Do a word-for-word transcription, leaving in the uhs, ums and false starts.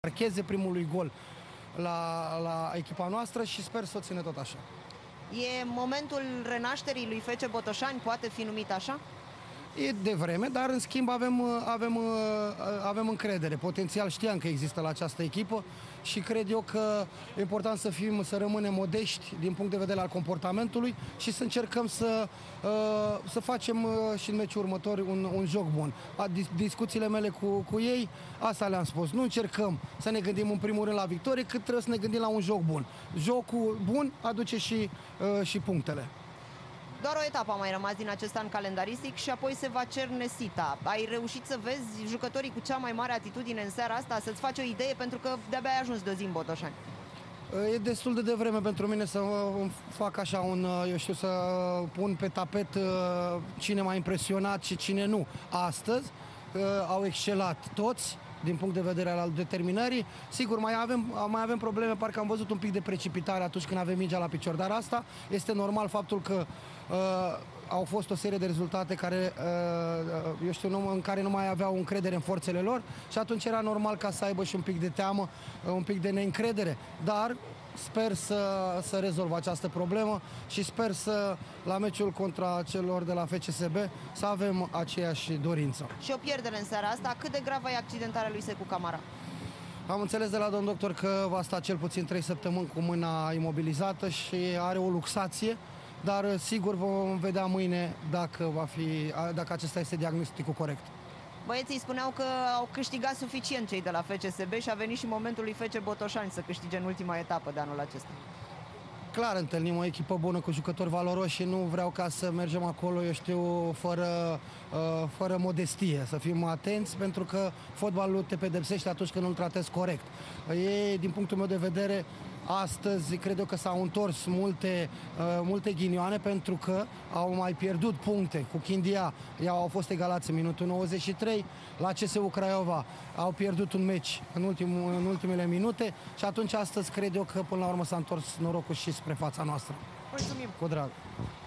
marcheze primului gol la, la echipa noastră și sper să o ține tot așa. E momentul renașterii lui F C Botoșani, poate fi numit așa? E de vreme, dar în schimb avem, avem, avem încredere. Potențial știam că există la această echipă și cred eu că e important să fim, să rămânem modești din punct de vedere al comportamentului și să încercăm să, să facem și în meciul următor un, un joc bun. Discuțiile mele cu, cu ei, asta le-am spus. Nu încercăm să ne gândim în primul rând la victorie, cât trebuie să ne gândim la un joc bun. Jocul bun aduce și, și punctele. Doar o etapă a mai rămas din acest an calendaristic și apoi se va cerne Sita. Ai reușit să vezi jucătorii cu cea mai mare atitudine în seara asta? Să-ți faci o idee, pentru că de-abia ai ajuns de o zi în Botoșani. E destul de devreme pentru mine să fac așa un, eu știu, să pun pe tapet cine m-a impresionat și cine nu. Astăzi au excelat toți din punct de vedere al determinării. Sigur, mai avem, mai avem probleme, parcă am văzut un pic de precipitare atunci când avem mingea la picior, dar asta este normal, faptul că uh, au fost o serie de rezultate care, uh, eu știu, nu, în care nu mai aveau încredere în forțele lor și atunci era normal ca să aibă și un pic de teamă, uh, un pic de neîncredere, dar sper să, să rezolv această problemă și sper să, la meciul contra celor de la F C S B, să avem aceeași dorință. Și o pierdere în seara asta, cât de gravă e accidentarea lui Secu Camara? Am înțeles de la domn doctor că va sta cel puțin trei săptămâni cu mâna imobilizată și are o luxație, dar sigur vom vedea mâine dacă, va fi, dacă acesta este diagnosticul corect. Băieții spuneau că au câștigat suficient cei de la F C S B și a venit și momentul lui F C Botoșani să câștige în ultima etapă de anul acesta. Clar, întâlnim o echipă bună cu jucători valoroși și nu vreau ca să mergem acolo, eu știu, fără, uh, fără modestie. Să fim atenți, pentru că fotbalul te pedepsește atunci când nu-l tratezi corect. E, din punctul meu de vedere, astăzi cred eu că s-au întors multe, uh, multe ghinioane, pentru că au mai pierdut puncte cu Chindia. Ei au fost egalați în minutul nouăzeci și trei, la C S U Craiova au pierdut un meci în, ultimul, în ultimele minute și atunci astăzi cred eu că până la urmă s-a întors norocul și spre fața noastră. Mulțumim! Cu drag!